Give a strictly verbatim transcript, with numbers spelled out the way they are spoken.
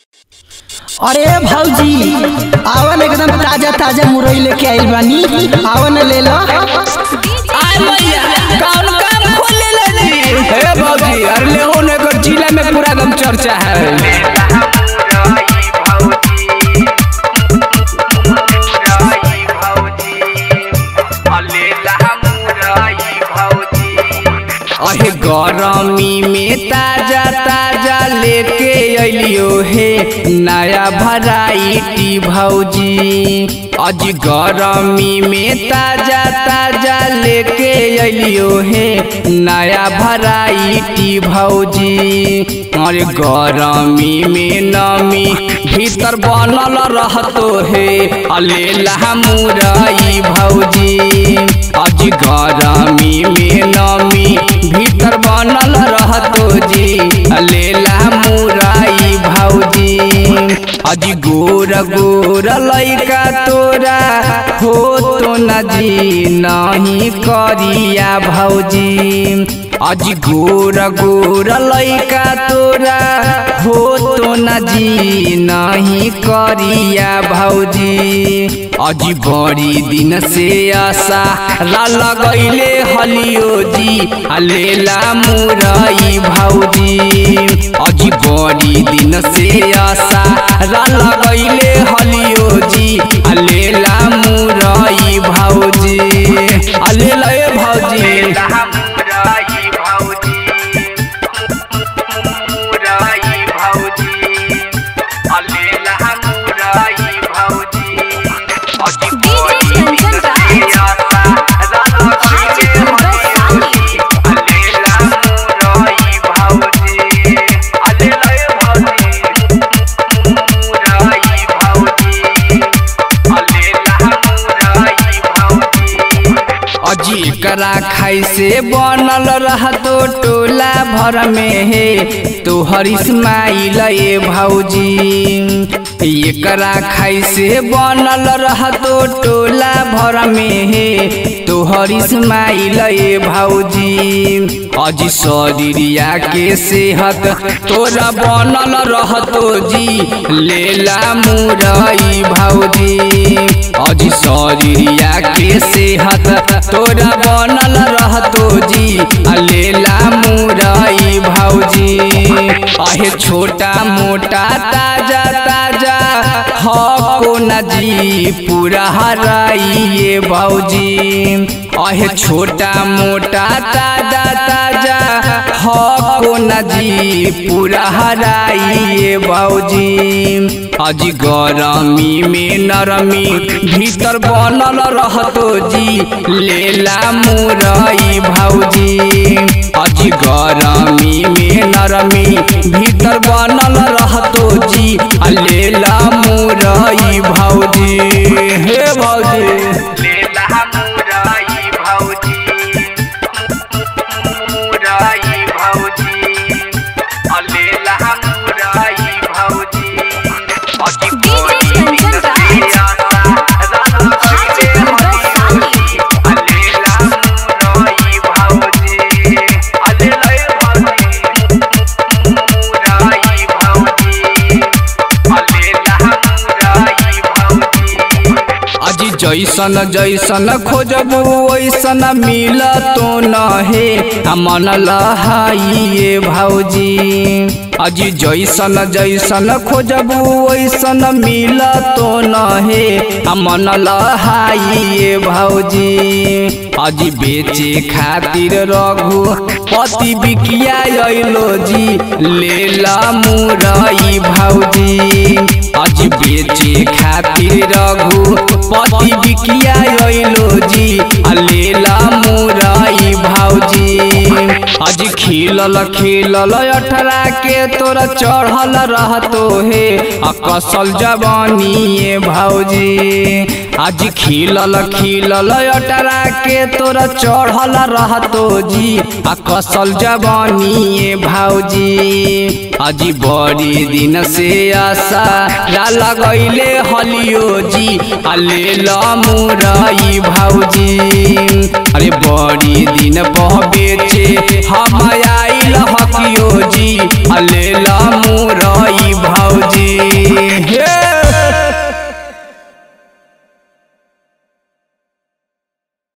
अरे भौजी आवन एकदम ताजा ताजा मुरई लेके आइल बानी, आवन ले लो। आय भैया कौन काम खोले ले जी? हे भौजी अरे ले हो ने कर जिला में पूरा दम चर्चा है। अहे गरमी में ताजा ताजा लेके अलियो हे नया वैरायटी भौजी। आज गरमी में ताजा ताजा लेके अलियो हे नया वैरायटी भौजी। अरे गरमी में नमी भीतर बनल रहतो हे अलेला मुरई भौजी। आज गरमी में नमी भीतर बनल रहतो जी अलेला मुरई भौजी। आज गोर गोर लइका तोरा हो तो न जी नहीं करिया भौजी। आज गोर गोर लइका तोरा हो तो न जी नहीं करिया भौजी। आज बड़ी दिन से आशा लगैले हलियो जी अलेला मुरई भौजी। आज बड़ी दिन से आशा लगैले हलियो जी अलेला मुरई भौजी। अलेला भौजी एकरा खाई से बनल रहतो टोला भर में हे तोहर इस्माइल ए भौजी। एकरा खाई से बनल रहतो टोला भर में हे तोहर इस्माइल ए भौजी। आज शरीरिया के सेहत तोरा बनल रहतो जी लेला मुरई भौजी। आज शरीरिया के सेहत तोरा बनल रहतो जी अलेला मुरई भौजी। आहे छोटा मोटा ताजा ताजा हको न जी पूरा हराई ये भौजी। आहे छोटा मोटा ताजा ताजा हको न जी पूरा हराई ये भौजी। आज गरमी में नरमी भीतर बनल रहतो जी लेला मुरई भौजी। आज गरमी में नरमी भीतर बनल रहतो जी लेला मुरई भौजी। हे भौजी जैसन जैसन खोजबू वैसन मिल तो न हे मन लहाइए भौजी। आज जैसन जैसन खोजबू वैसन मिल तो न हे मन लहाइए भौजी। आज बेचे खातिर रघु पति बिकिया अइलो जी लेला मुरई भौजी। आज बेचे खातिर रघु पति बिकिया अइलो जी लेला मुरई भौजी। आज खिलल खिलल अठरा के तोरा चढ़ल रहतो हे अकसल जवानी भौजी। आज खिलल खिलल अठरा के तोरा चढ़ल रहतो जी अकसल जवानी भौजी। आज बड़ी दिन से आशा लगैले हलियो जी अलेला मुरई भौजी। अरे बड़ी दिन पह बेचे हम आइल हकियो जी अलेला मुरई भौजी।